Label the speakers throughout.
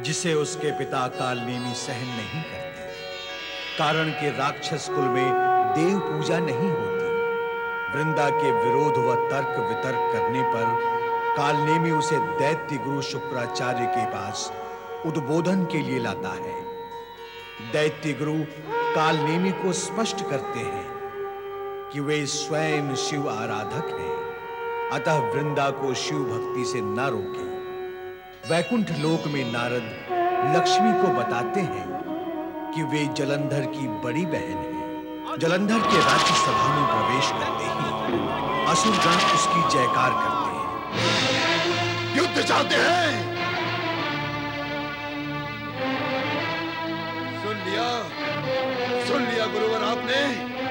Speaker 1: जिसे उसके पिता कालनेमी सहन नहीं करते, कारण कि राक्षस कुल में देव पूजा नहीं होती। वृंदा के विरोध व तर्क वितर्क करने पर कालनेमी उसे दैत्य गुरु शुक्राचार्य के पास उद्बोधन के लिए लाता है। दैत्य गुरु कालनेमी को स्पष्ट करते हैं कि वे स्वयं शिव आराधक हैं, अतः वृंदा को शिव भक्ति से न रोके। वैकुंठ लोक में नारद लक्ष्मी को बताते हैं कि वे जलंधर की बड़ी बहन है। जलंधर के राज्य सभा में प्रवेश करते ही असुरगण उसकी जयकार करते हैं।
Speaker 2: युद्ध चाहते हैं? सुन लिया गुरुवर आपने?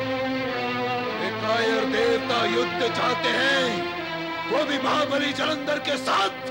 Speaker 2: कायर देवता युद्ध चाहते हैं, वो भी महाबली जलंधर के साथ।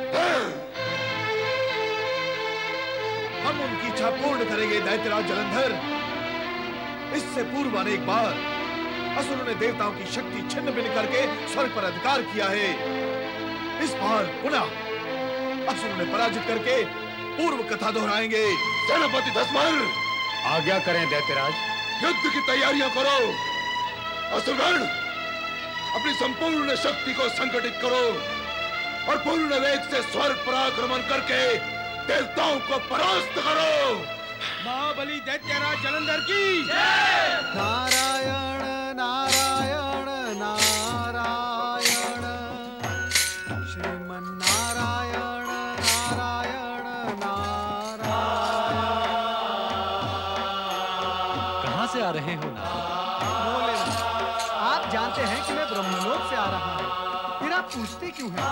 Speaker 3: हम उनकी इच्छा पूर्ण करेंगे दैत्यराज जलंधर। इससे पूर्व अनेक बार असुरों ने देवताओं की शक्ति छिन्न भिन्न करके स्वर्ग पर अधिकार किया है। इस बार पुनः असुरों ने पराजित करके पूर्व कथा दोहराएंगे।
Speaker 2: सेनापति धस्मर,
Speaker 4: आज्ञा करें दैत्यराज।
Speaker 2: युद्ध की तैयारियां करो। असुरगण, अपनी संपूर्ण शक्ति को संगठित करो और पूर्ण वेग से स्वर्ग पर आक्रमण करके देवताओं को परास्त करो।
Speaker 5: महाबली दैत्यराज जलंधर की जय।
Speaker 6: नारायण नारायण नारायण, श्रीमन नारायण नारायण नारायण।
Speaker 4: कहां से आ रहे हो नारद?
Speaker 6: आप जानते हैं कि मैं ब्रह्मलोक से आ रहा हूं, फिर आप पूछते क्यों हैं?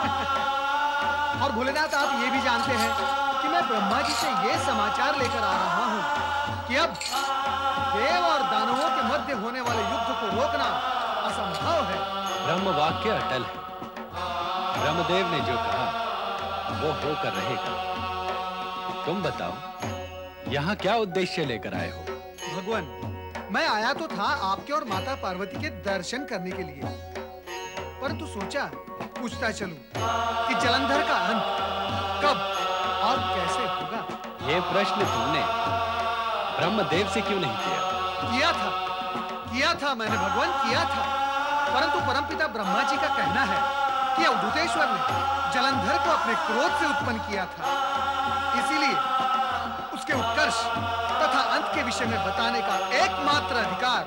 Speaker 6: और भोलेनाथ, आप ये भी जानते हैं कि मैं ब्रह्मा जी से ये समाचार लेकर आ रहा हूं कि अब देव और दानवों के मध्य होने वाले युद्ध को रोकना असंभव है।
Speaker 4: ब्रह्म वाक्य अटल है। ब्रह्मदेव ने जो कहा वो होकर रहेगा। तुम बताओ, यहाँ क्या उद्देश्य लेकर आए हो?
Speaker 6: भगवान, मैं आया तो था आपके और माता पार्वती के दर्शन करने के लिए, परंतु सोचा पूछता चलूं कि जलंधर का अंत कब और कैसे होगा।
Speaker 4: ये प्रश्न तुमने ब्रह्मदेव से क्यों नहीं किया?
Speaker 6: किया था मैंने भगवान, किया था, परंतु परमपिता ब्रह्मा जी का कहना है कि अवधूतेश्वर ने जलंधर को अपने क्रोध से उत्पन्न किया था। इसीलिए उसके उत्कर्ष तथा अंत के विषय में बताने का एकमात्र अधिकार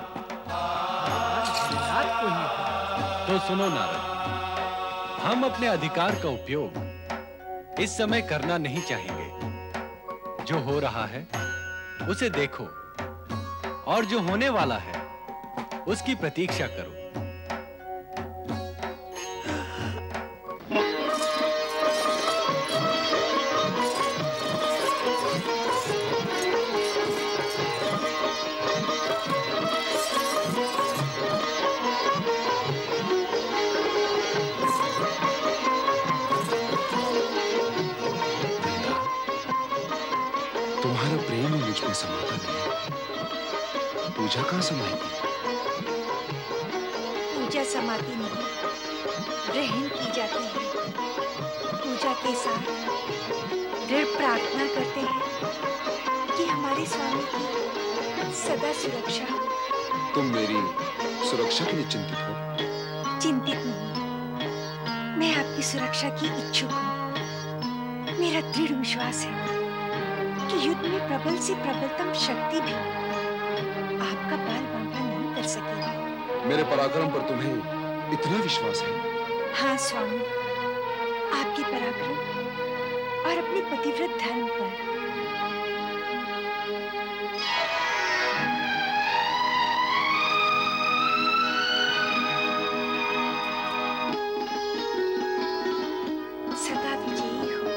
Speaker 6: भगवान को ही है।
Speaker 4: तो सुनो नारद, हम अपने अधिकार का उपयोग इस समय करना नहीं चाहेंगे। जो हो रहा है उसे देखो और जो होने वाला है उसकी प्रतीक्षा करो।
Speaker 2: तुम्हारा प्रेम मुझ में समाता नहीं। पूजा कहाँ समाएगी?
Speaker 7: पूजा समाती नहीं, ग्रहण की जाती है। पूजा के साथ दृढ़ प्रार्थना करते हैं कि हमारे स्वामी की सदा सुरक्षा हो।
Speaker 2: तुम मेरी सुरक्षा के लिए चिंतित हो?
Speaker 7: चिंतित नहीं, मैं आपकी सुरक्षा की इच्छुक हूँ। मेरा दृढ़ विश्वास है कि युद्ध में प्रबल से प्रबलतम शक्ति भी आपका बाल बांका नहीं कर सकेगी।
Speaker 2: मेरे पराक्रम पर तुम्हें इतना विश्वास है?
Speaker 7: हाँ स्वामी, आपके पराक्रम और अपने पतिव्रत धर्म पर। सदा विजयी हो।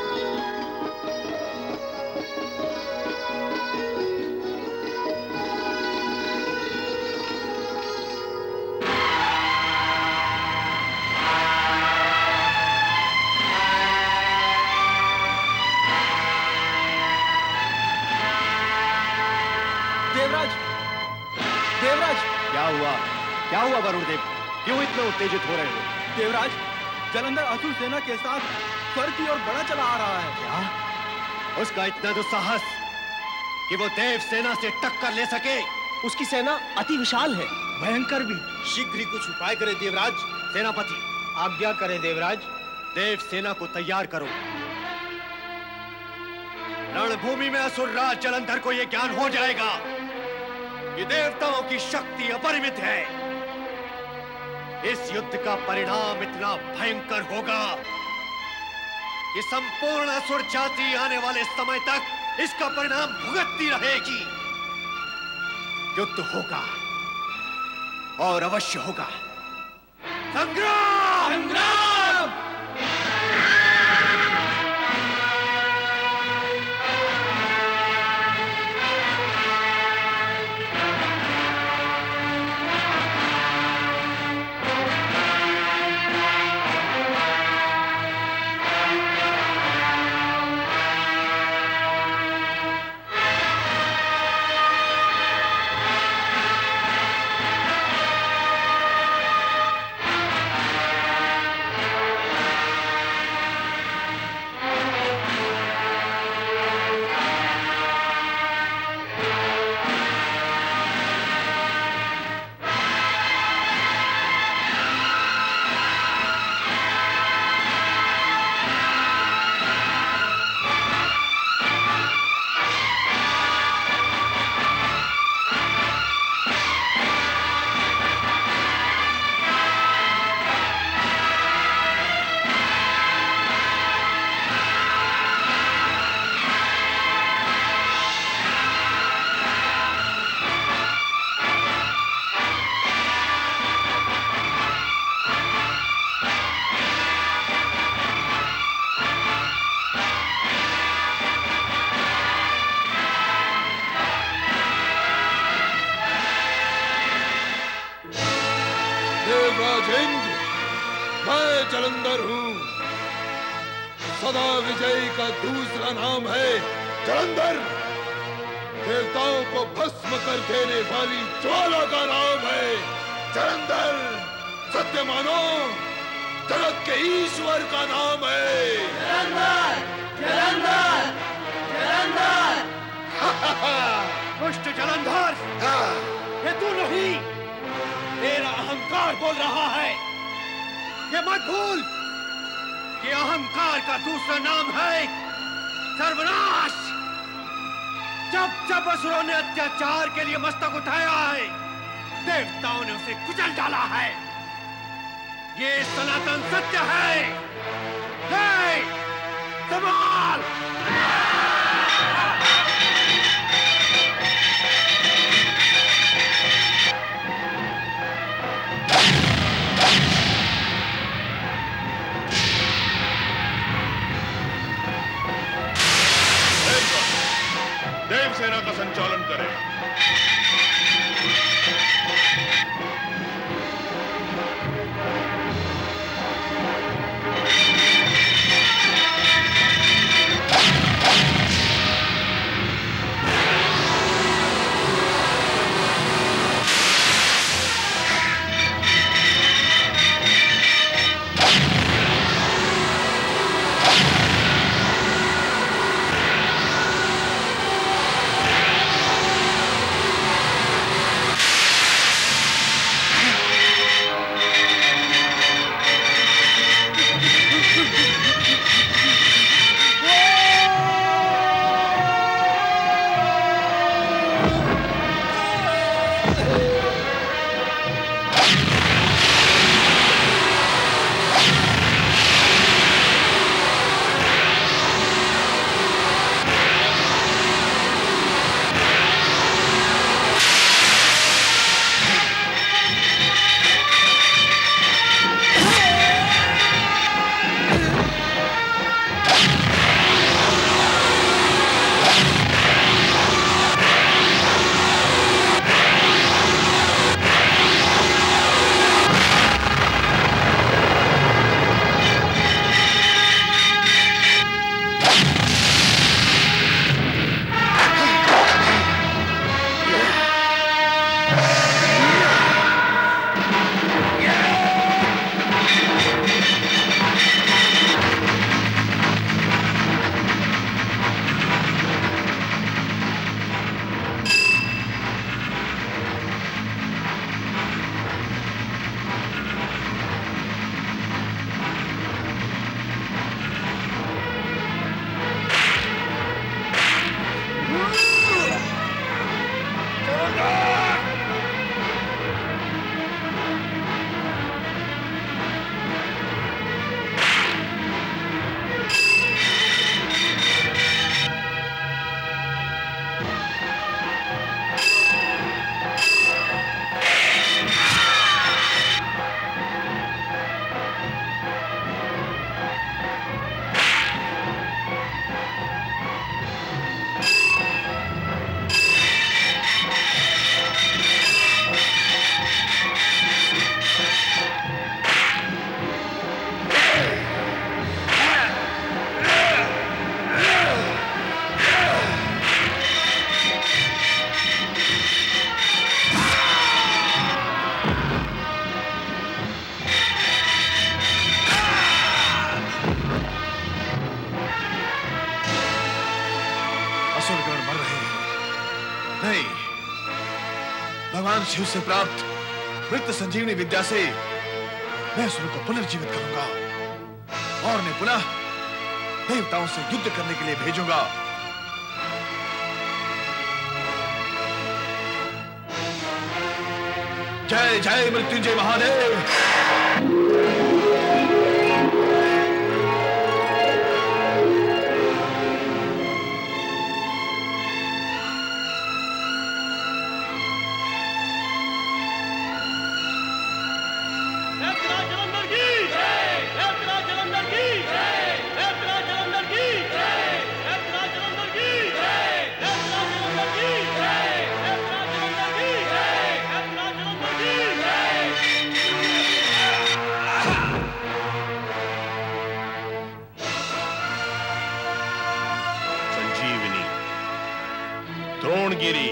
Speaker 3: देवराज,
Speaker 4: क्या हुआ वरुणदेव? क्यों इतने उत्तेजित हो रहे हो?
Speaker 3: देवराज, जलंधर असुर सेना के साथ स्वर्ग की ओर बढ़ा चला आ रहा है।
Speaker 4: क्या?
Speaker 8: उसका इतना दुस्साहस कि वो देव सेना से टक्कर ले सके।
Speaker 9: उसकी सेना अति विशाल है,
Speaker 5: भयंकर भी।
Speaker 3: शीघ्र ही कुछ उपाय करे देवराज।
Speaker 8: सेनापति,
Speaker 5: आज्ञा करे देवराज।
Speaker 8: देव सेना को तैयार करो। रणभूमि में असुरराज जलंधर को यह ज्ञान हो जाएगा कि देवताओं की शक्ति अपरिमित है। इस युद्ध का परिणाम इतना भयंकर होगा कि संपूर्ण असुर जाति आने वाले समय तक इसका परिणाम भुगतती रहेगी। युद्ध होगा और अवश्य होगा। संग्राम!
Speaker 5: संग्राम!
Speaker 2: जलंधर हूं। सदा विजयी का दूसरा नाम है जलंधर। देवताओं को भस्म कर देने वाली ज्वाला का नाम है जलंधर। सत्य मानो, जगत के ईश्वर का नाम है
Speaker 5: जलंधर, जलंधर, जलंधर।
Speaker 8: दुष्ट जलंधर, ये तू नहीं, तेरा अहंकार बोल रहा है। ये मत भूल कि अहंकार का दूसरा नाम है सर्वनाश। जब जब असुरों ने अत्याचार के लिए मस्तक उठाया है, देवताओं ने उसे कुचल डाला है। ये सनातन सत्य है। ले, संभाल।
Speaker 2: देव सेना का संचालन करें।
Speaker 3: ही उससे प्राप्त मृत संजीवनी विद्या से मैं असुरों को पुनर्जीवित करूंगा और उन्हें पुनः देवताओं से युद्ध करने के लिए भेजूंगा। जय जय मृत्युंजय महादेव।
Speaker 10: द्रोणगिरी,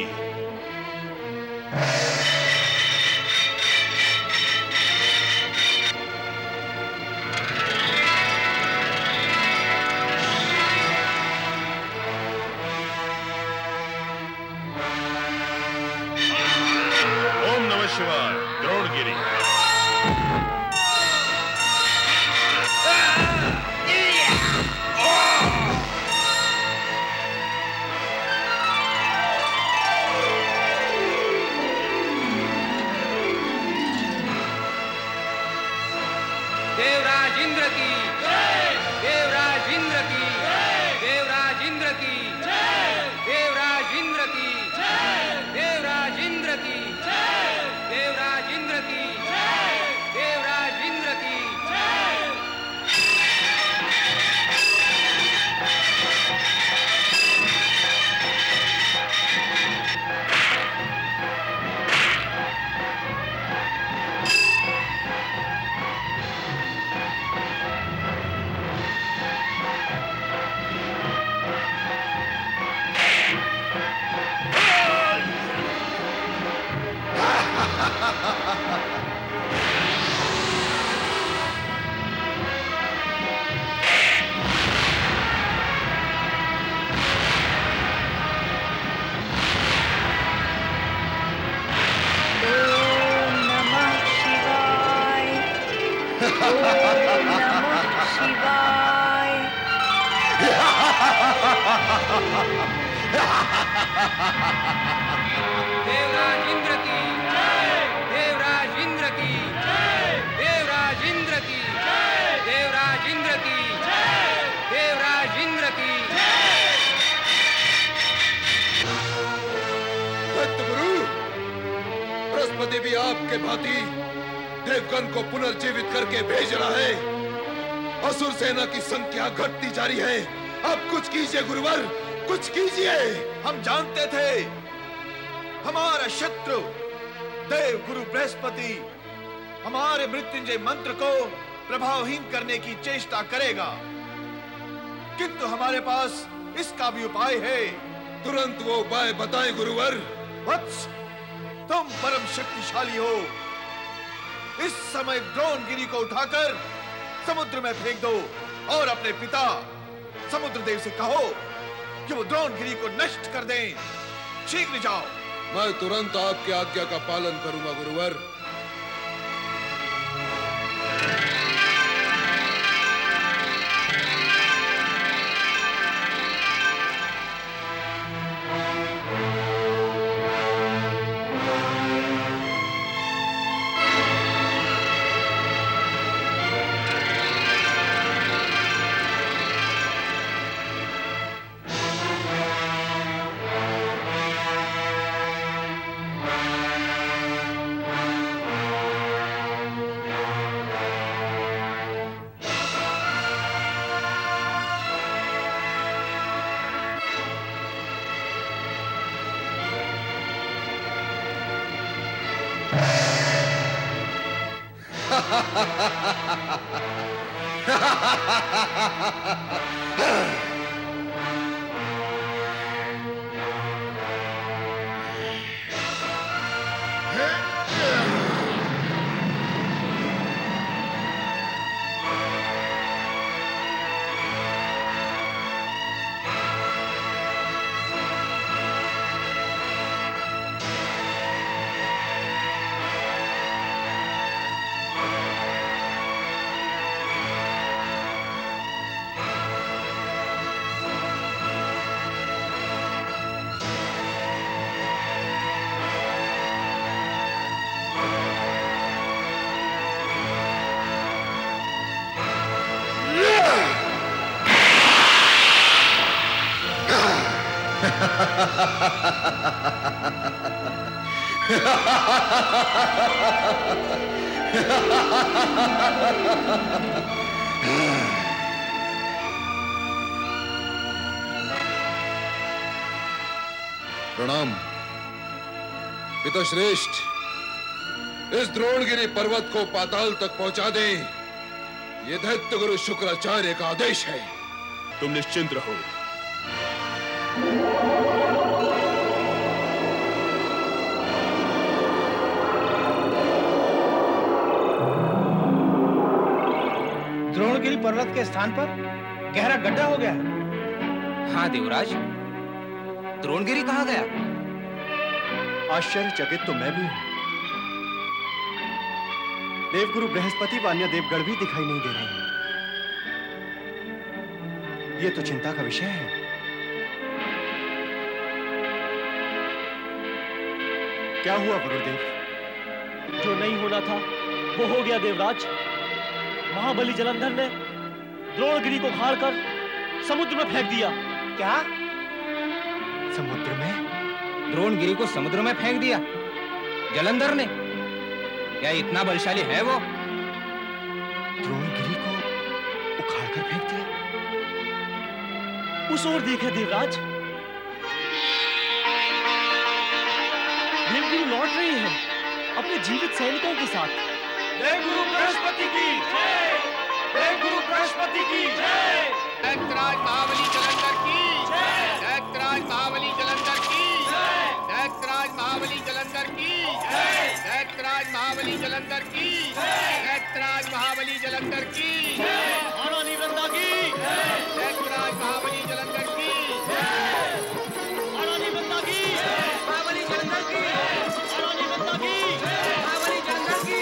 Speaker 10: ओम नमः शिवाय। द्रोणगिरी
Speaker 5: देवराज इंद्र की जय, देवराज इंद्र की जय, देवराज इंद्र की जय, देवराज इंद्र की जय, देवराज इंद्र की जय, देवराज इंद्र की जय, देवराज इंद्र की जय। देवराज इंद्र की जय, देवराज इंद्र की जय, देवराज इंद्र की जय, देवराज इंद्र की जय, देवराज इंद्र की जय।
Speaker 2: गुरु, बृहस्पति भी आपके भांति देवगण को पुनर्जीवित करके भेज रहा है। असुर सेना की संख्या घटती जा रही है। अब कुछ कीजिए गुरुवर, कुछ कीजिए।
Speaker 3: हम जानते थे हमारा शत्रु देव गुरु बृहस्पति हमारे मृत्युंजय मंत्र को प्रभावहीन करने की चेष्टा करेगा, किंतु हमारे पास इसका भी उपाय है।
Speaker 2: तुरंत वो उपाय बताएं गुरुवर।
Speaker 3: वत्स, तुम परम शक्तिशाली हो। इस समय द्रोणगिरी को उठाकर समुद्र में फेंक दो और अपने पिता समुद्र देव से कहो कि वो द्रोणगिरी को नष्ट कर दें। शीघ्र जाओ।
Speaker 2: मैं तुरंत आपकी आज्ञा का पालन करूंगा गुरुवर। प्रणाम पिताश्रेष्ठ। इस द्रोणगिरी पर्वत को पाताल तक पहुंचा दें, यह दैत्य गुरु शुक्राचार्य का आदेश है।
Speaker 10: तुम निश्चिंत रहो।
Speaker 8: द्रोणगिरी पर्वत के स्थान पर गहरा गड्ढा हो गया।
Speaker 5: हाँ देवराज, द्रोणगिरी कहाँ गया?
Speaker 9: आश्चर्यचकित तो मैं भी हूं। देवगुरु बृहस्पति व अन्य देवगण भी दिखाई नहीं दे रहे हैं। ये तो चिंता का विषय है। क्या हुआ गुरुदेव?
Speaker 11: जो नहीं होना था वो हो गया देवराज। महाबली जलंधर ने द्रोणगिरी को उखाड़कर समुद्र में फेंक दिया।
Speaker 8: क्या?
Speaker 9: समुद्र में?
Speaker 5: द्रोणगिरी को समुद्र में फेंक दिया जलंधर ने? क्या इतना बलशाली है वो?
Speaker 9: द्रोणगिरी को उखाड़कर फेंक दिया?
Speaker 11: उस ओर देखे देवराज, देवगुरु लौट रही हैं अपने जीवित सैनिकों के साथ।
Speaker 8: देवगुरु बृहस्पति की जय! देवगुरु बृहस्पति की जय!
Speaker 12: दैत्यराज महाबली जलंधर की जय! दैत्यराज महाबली जलंधर की जय! दैत्यराज महाबली जलंधर की जय! दैत्यराज महाबली जलंधर की जय! दैत्यराज महाबली जलंधर की जय!
Speaker 11: महारानी वृंदा की जय!
Speaker 12: दैत्यराज महाबली जलंधर की
Speaker 11: जय! महारानी वृंदा की जय!
Speaker 12: महाबली जलंधर की
Speaker 11: महारानी वृंदा की
Speaker 12: जय! महाबली जलंधर की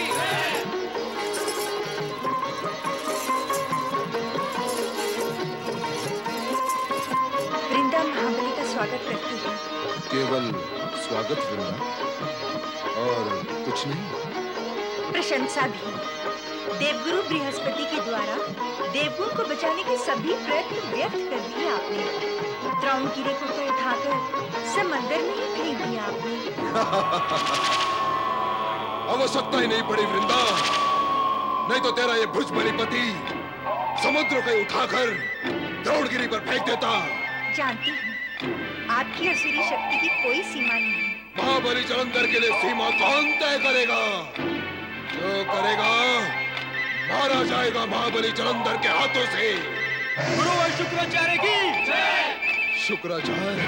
Speaker 7: वृंदा महाबली का स्वागत करती है।
Speaker 2: केवल स्वागत वृंदा, और कुछ नहीं?
Speaker 7: प्रशंसा भी। देवगुरु बृहस्पति के द्वारा देवगुण को बचाने के सभी प्रयत्न व्यर्थ कर दिए आपने। द्रोणगिरी को तो उठाकर समंदर में ही फेंक दिया आपने।
Speaker 2: आवश्यकता ही नहीं पड़ी वृंदा, नहीं तो तेरा ये भुजबली पति समुद्र को उठाकर द्रोणगिरी पर फेंक देता।
Speaker 7: जानती हूँ आपकी असुरी शक्ति की कोई सीमा नहीं।
Speaker 2: महाबली जलंधर के लिए सीमा कौन तय करेगा? जो करेगा मारा जाएगा महाबली जलंधर के हाथों से।
Speaker 8: गुरुवर शुक्राचार्य की जय!
Speaker 2: शुक्राचार्य?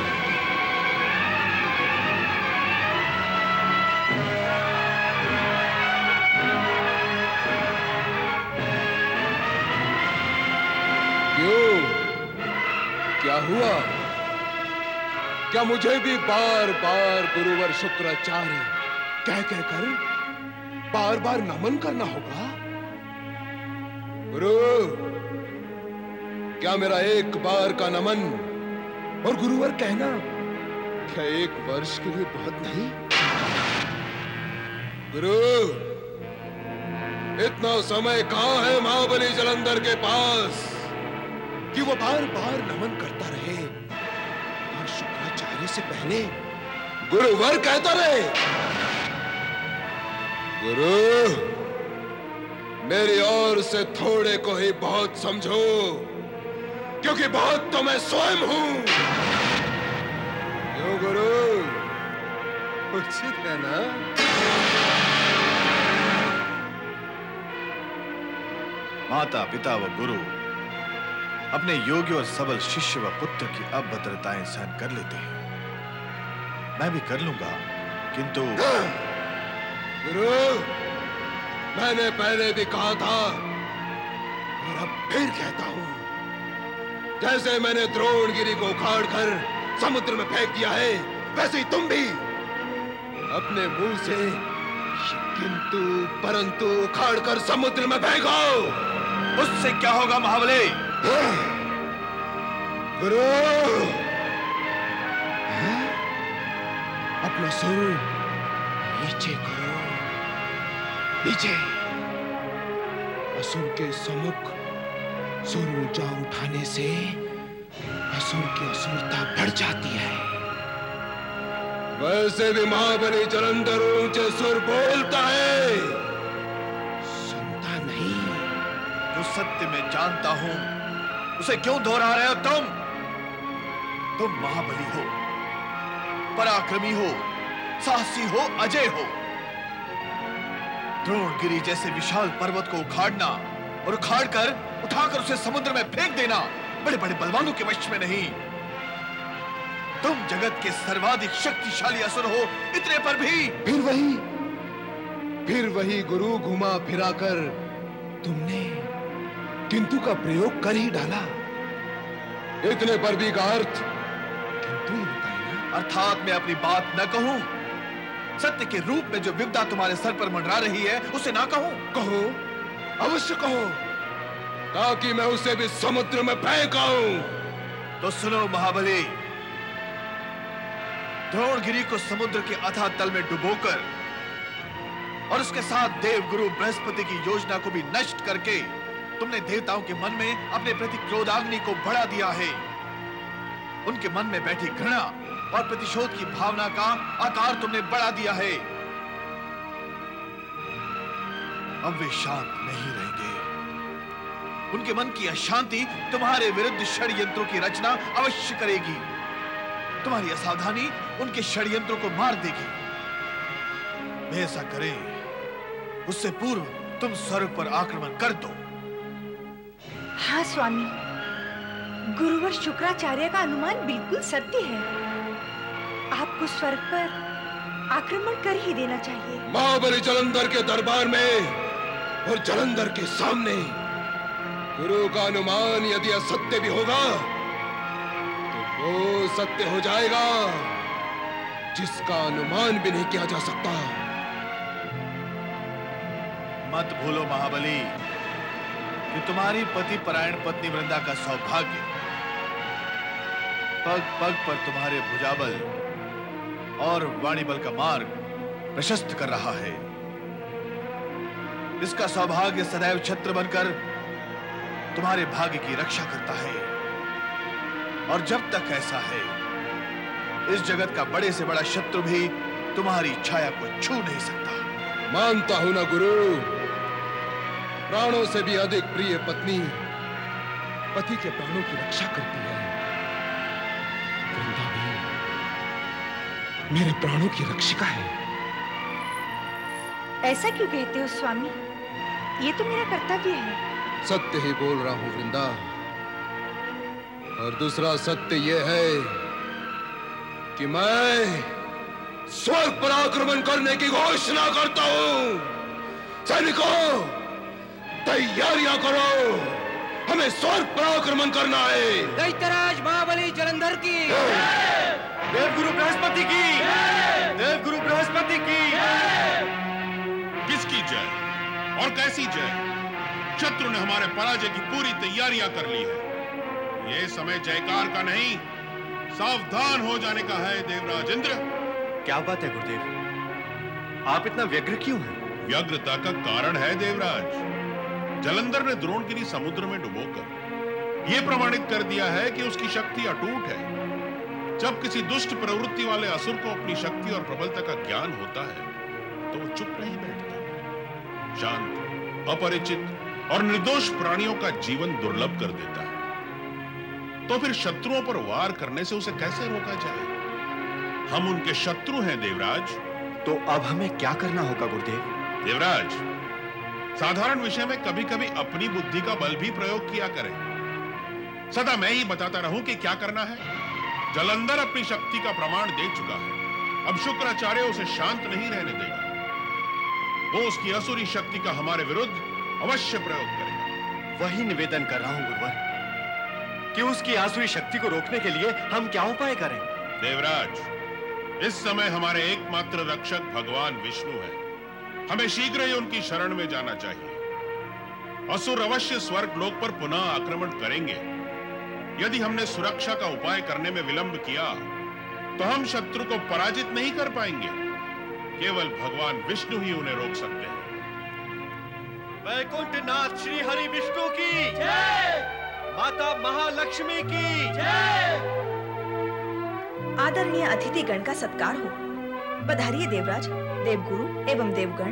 Speaker 2: क्यों? क्या हुआ? क्या मुझे भी बार बार गुरुवर शुक्राचार्य कह कहकर बार बार नमन करना होगा? गुरु, क्या मेरा एक बार का नमन और गुरुवर कहना क्या एक वर्ष के लिए बहुत नहीं? गुरु, इतना समय कहां है महाबली जलंधर के पास कि वो बार बार नमन करता रहे और शुक्राचार्य से पहले गुरुवर कहता रहे? गुरु, मेरी ओर से थोड़े को ही बहुत समझो, क्योंकि बहुत तो मैं स्वयं हूं। क्यों गुरु, उचित है ना?
Speaker 3: माता पिता व गुरु अपने योग्य और सबल शिष्य व पुत्र की अभद्रताएं सहन कर लेते हैं। मैं भी कर लूंगा, किंतु
Speaker 2: गुरु, मैंने पहले भी कहा था और अब फिर कहता हूं, जैसे मैंने द्रोणगिरी को उखाड़कर समुद्र में फेंक दिया है, वैसे ही तुम भी अपने मुंह से किंतु परंतु उखाड़कर समुद्र में फेंको।
Speaker 3: उससे क्या होगा महाबली?
Speaker 2: गुरु, अपना सुर नीचे करो, नीचे। असुर के सम्मुख सुर ऊंचा उठाने से असुर की असुरता बढ़ जाती है। वैसे भी महाबली जलंधर ऊंचे सुर बोलता है, सुनता नहीं।
Speaker 3: जो सत्य में जानता हूं उसे क्यों दोहरा रहे हो तुम? तुम महाबली हो, पराक्रमी हो, साहसी हो, अजय हो। द्रोणगिरी जैसे विशाल पर्वत को उखाड़ना और उखाड़कर उठाकर उसे समुद्र में फेंक देना बड़े बड़े बलवानों के वश में नहीं। तुम जगत के सर्वाधिक शक्तिशाली असुर हो, इतने पर भी
Speaker 2: फिर वही गुरु घुमा फिराकर तुमने किंतु का प्रयोग कर ही डाला। इतने पर भी का अर्थ किंतु ही होता है ना?
Speaker 3: अर्थात मैं अपनी बात न कहूं? सत्य के रूप में जो विपदा तुम्हारे सर पर मंडरा रही है उसे ना कहूं?
Speaker 2: कहो, अवश्य कहो, ताकि मैं उसे भी समुद्र में फेंक आऊं।
Speaker 3: तो सुनो महाबली, द्रोणगिरी को समुद्र के अथाह तल में डुबोकर और उसके साथ देवगुरु बृहस्पति की योजना को भी नष्ट करके तुमने देवताओं के मन में अपने प्रति क्रोधाग्नि को बढ़ा दिया है। उनके मन में बैठी घृणा और प्रतिशोध की भावना का आकार तुमने बढ़ा दिया है। अब वे शांत नहीं रहेंगे। उनके मन की अशांति तुम्हारे विरुद्ध षड्यंत्रों की रचना अवश्य करेगी। तुम्हारी असावधानी उनके षड्यंत्रों को मार देगी। वे ऐसा करें उससे पूर्व तुम स्वर्ग पर आक्रमण कर दो।
Speaker 7: हाँ स्वामी, गुरुवर शुक्राचार्य का अनुमान बिल्कुल सत्य है। आपको स्वर्ग पर आक्रमण कर ही देना चाहिए।
Speaker 2: महाबली जलंधर के दरबार में और जलंधर के सामने गुरु का अनुमान यदि असत्य भी होगा तो वो सत्य हो जाएगा जिसका अनुमान भी नहीं किया जा सकता।
Speaker 3: मत भूलो महाबली कि तुम्हारी पति परायण पत्नी वृंदा का सौभाग्य पग पग पर तुम्हारे भुजाबल और वाणीबल का मार्ग प्रशस्त कर रहा है। इसका सौभाग्य सदैव छत्र बनकर तुम्हारे भाग्य की रक्षा करता है। और जब तक ऐसा है, इस जगत का बड़े से बड़ा शत्रु भी तुम्हारी छाया को छू नहीं सकता।
Speaker 2: मानता हूं ना गुरु, प्राणों से भी अधिक प्रिय पत्नी पति के प्राणों की रक्षा करती है। वृंदा भी मेरे प्राणों की रक्षिका है।
Speaker 7: ऐसा क्यों कहते हो स्वामी? ये तो मेरा कर्तव्य है।
Speaker 2: सत्य ही बोल रहा हूं वृंदा। और दूसरा सत्य यह है कि मैं स्वर्ग पर आक्रमण करने की घोषणा करता हूं। सैनिकों, तैयारियां करो, हमें स्वर्ग पर आक्रमण करना है।
Speaker 5: दैत्यराज महाबली जलंधर की,
Speaker 3: देवगुरु बृहस्पति की, देवगुरु बृहस्पति की।
Speaker 10: किसकी जय और कैसी जय? शत्रु ने हमारे पराजय की पूरी तैयारियां कर ली है। यह समय जयकार का नहीं, सावधान हो जाने का है देवराज इंद्र।
Speaker 9: क्या बात है गुरुदेव, आप इतना व्यग्र क्यों हैं?
Speaker 10: व्यग्रता का कारण है देवराज, जलंधर ने द्रोणगिरी समुद्र में डुबोकर यह प्रमाणित कर दिया है कि उसकी शक्ति अटूट है। जब किसी दुष्ट प्रवृत्ति वाले असुर को अपनी शक्ति और प्रबलता का ज्ञान होता है तो वो चुप नहीं बैठता, शांत, अपरिचित और निर्दोष प्राणियों का जीवन दुर्लभ कर देता है। तो फिर शत्रुओं पर वार करने से उसे कैसे रोका जाए? हम उनके शत्रु हैं देवराज।
Speaker 9: तो अब हमें क्या करना होगा गुरुदेव?
Speaker 10: देवराज, साधारण विषय में कभी कभी अपनी बुद्धि का बल भी प्रयोग किया करें। सदा मैं ही बताता रहूं कि क्या करना है। जलंधर अपनी शक्ति का प्रमाण दे चुका है, अब शुक्राचार्य उसे शांत नहीं रहने देगा। वो उसकी असुरी शक्ति का हमारे विरुद्ध अवश्य प्रयोग करेगा।
Speaker 9: वही निवेदन कर रहा हूं गुरुवर कि उसकी आसुरी शक्ति को रोकने के लिए हम क्या उपाय करें?
Speaker 10: देवराज, इस समय हमारे एकमात्र रक्षक भगवान विष्णु है। हमें शीघ्र ही उनकी शरण में जाना चाहिए। असुर अवश्य स्वर्ग लोक पर पुनः आक्रमण करेंगे। यदि हमने सुरक्षा का उपाय करने में विलंब किया तो हम शत्रु को पराजित नहीं कर पाएंगे। केवल भगवान विष्णु ही उन्हें रोक सकते हैं।
Speaker 3: वैकुंठनाथ श्री हरि विष्णु की जय, माता महालक्ष्मी की जय।
Speaker 13: आदरणीय अतिथिगण का सत्कार हो। पधारिए देवराज, देवगुरु एवं देवगण।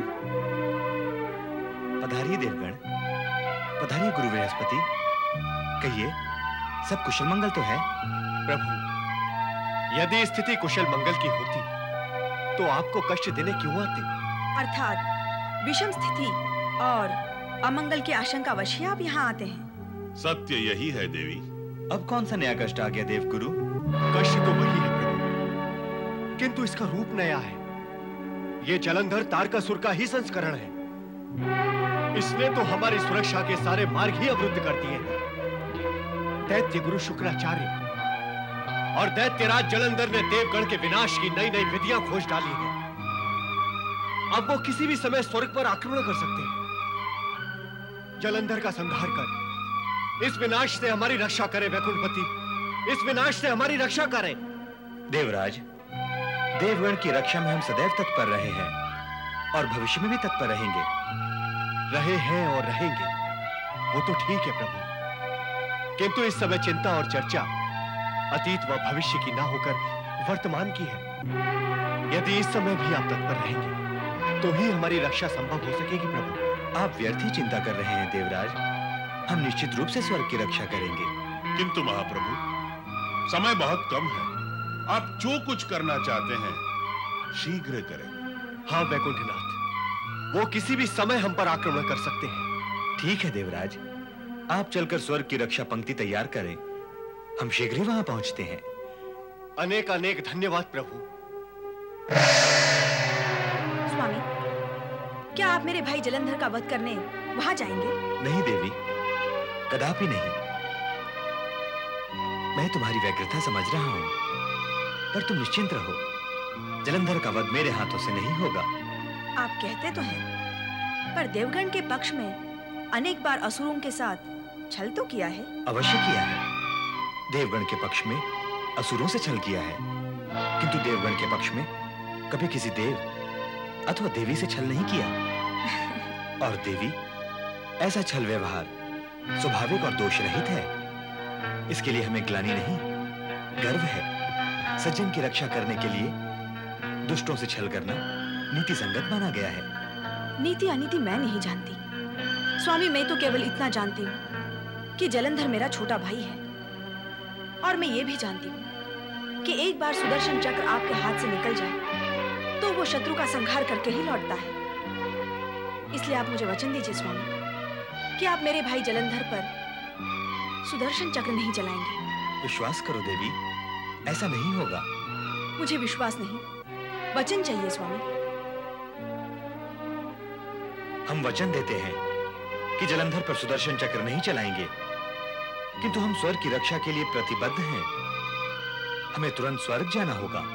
Speaker 14: पधारिए देवगण, पधारिए गुरु बृहस्पति। कहिए, सब कुशल मंगल तो है?
Speaker 9: प्रभु, यदि स्थिति कुशल मंगल की होती तो आपको कष्ट देने क्यों आते?
Speaker 13: अर्थात विषम स्थिति और अमंगल की आशंका वश ही आप यहाँ आते हैं।
Speaker 10: सत्य यही है देवी।
Speaker 14: अब कौन सा नया कष्ट आ गया देवगुरु?
Speaker 9: कष्ट तो वही है प्रभु, किंतु इसका रूप नया है। ये जलंधर तारकासुर का ही संस्करण है। इसने तो हमारी सुरक्षा के सारे मार्ग ही अवरुद्ध कर दिए हैं। दैत्य गुरु शुक्राचार्य और दैत्यराज जलंधर ने देवगण के विनाश की नई नई विधियां खोज डाली हैं। अब वो किसी भी समय स्वर्ग पर आक्रमण कर सकते हैं। जलंधर का संहार कर इस विनाश से हमारी रक्षा करें वैकुंठपति, इस विनाश से हमारी रक्षा करें।
Speaker 14: देवराज, देवगण की रक्षा में हम सदैव तत्पर रहे हैं और भविष्य में भी तत्पर रहेंगे।
Speaker 9: रहे हैं और रहेंगे, वो तो ठीक है प्रभु, किंतु इस समय चिंता और चर्चा अतीत व भविष्य की ना होकर वर्तमान की है। यदि इस समय भी आप तत्पर रहेंगे तो ही हमारी रक्षा संभव हो सकेगी प्रभु।
Speaker 14: आप व्यर्थ ही चिंता कर रहे हैं देवराज, हम निश्चित रूप से स्वर्ग की रक्षा करेंगे।
Speaker 10: किंतु महाप्रभु, समय बहुत कम है। आप जो कुछ करना चाहते हैं शीघ्र करें।
Speaker 9: हाँ वैकुंठनाथ, वो किसी भी समय हम पर आक्रमण कर सकते हैं।
Speaker 14: ठीक है देवराज, आप चलकर स्वर्ग की रक्षा पंक्ति तैयार करें, हम शीघ्र ही वहां पहुंचते हैं।
Speaker 9: अनेक अनेक धन्यवाद प्रभु।
Speaker 13: स्वामी, क्या आप मेरे भाई जलंधर का वध करने वहां जाएंगे?
Speaker 14: नहीं देवी, कदापि नहीं। मैं तुम्हारी व्यग्रता समझ रहा हूं, पर तुम निश्चिंत रहो, जलंधर का वध मेरे हाथों से नहीं होगा।
Speaker 13: आप कहते तो हैं, पर देवगण के पक्ष में अनेक बार असुरों के साथ छल तो किया है।
Speaker 14: अवश्य किया है, देवगण के पक्ष में असुरों से छल किया है, किंतु देवगण के पक्ष में कभी किसी देव अथवा देवी से छल नहीं किया। और देवी, ऐसा छल व्यवहार स्वाभाविक और दोष रहित है। इसके लिए हमें ग्लानि नहीं, गर्व है। सज्जन की रक्षा करने के लिए दुष्टों से छल करना नीति संगत माना गया है।
Speaker 13: नीति अनीति मैं नहीं जानती स्वामी, मैं तो केवल इतना जानती हूँ कि जलंधर मेरा छोटा भाई है, और मैं ये भी जानती हूँ कि एक बार सुदर्शन चक्र आपके हाथ से निकल जाए तो वो शत्रु का संहार करके ही लौटता है। इसलिए आप मुझे वचन दीजिए स्वामी कि आप मेरे भाई जलंधर पर सुदर्शन चक्र नहीं चलाएंगे।
Speaker 14: विश्वास करो देवी, ऐसा नहीं होगा।
Speaker 13: मुझे विश्वास नहीं, वचन चाहिए स्वामी।
Speaker 14: हम वचन देते हैं कि जलंधर पर सुदर्शन चक्र नहीं चलाएंगे, किंतु हम स्वर्ग की रक्षा के लिए प्रतिबद्ध हैं। हमें तुरंत स्वर्ग जाना होगा।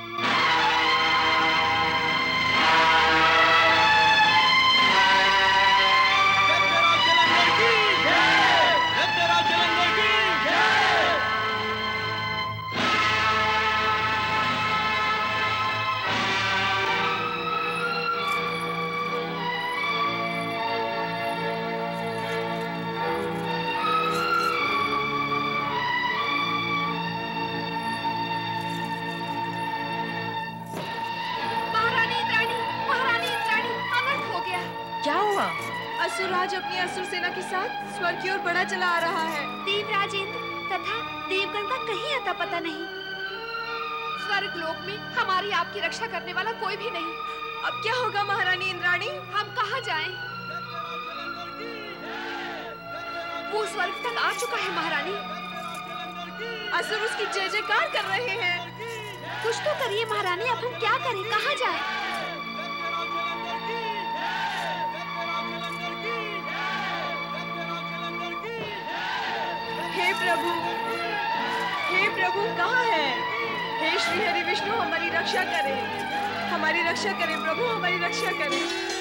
Speaker 15: असुरराज अपनी असुर सेना के साथ स्वर्ग की ओर बढ़ा चला आ रहा है।
Speaker 16: देवराज इंद्र तथा देवगण का कहीं अता पता नहीं।
Speaker 15: स्वर्ग लोक में हमारी आपकी रक्षा करने वाला कोई भी नहीं। अब क्या होगा महारानी इंद्राणी? हम कहाँ जाएं? वो स्वर्ग तक आ चुका है महारानी। असुर उसकी जय जयकार कर रहे हैं।
Speaker 16: कुछ तो करिए महारानी, अब हम क्या करें, कहाँ जाएं?
Speaker 15: हे प्रभु कहाँ है? हे श्री हरि विष्णु, हमारी रक्षा करें, हमारी रक्षा करें प्रभु, हमारी रक्षा करें।